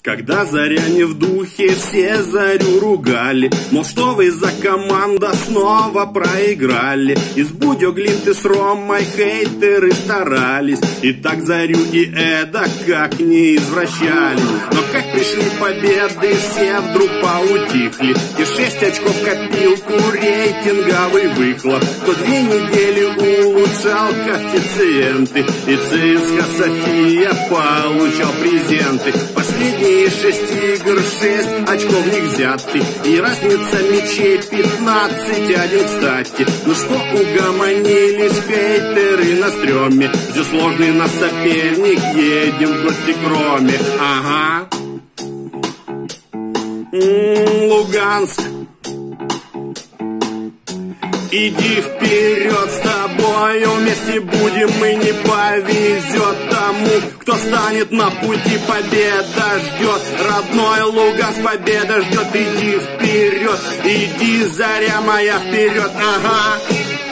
Когда Заря не в духе, все Зарю ругали. Мол, что вы за команда, снова проиграли. Из Будё, Глинты с Ромой хейтеры старались. И так Зарю и Эда как не извращались. Но как пришли победы, все вдруг поутихли. И 6 очков копилку, рейтинговый выхлоп. То 2 недели улучшал коэффициенты. И ЦСКА София получал презенты. Последние 6 игр, 6 очков не взяты. И разница мячей 15-1, кстати. Ну что, угомонились хейтеры на стреме. Все сложный наш соперник, едем в гости к Роме. Ага. Луганск, иди вперед, с тобою вместе будем, и не повезет тому, кто станет на пути. Победа ждет, родной Луганск, победа ждет. Иди вперед, иди, Заря моя, вперед, ага.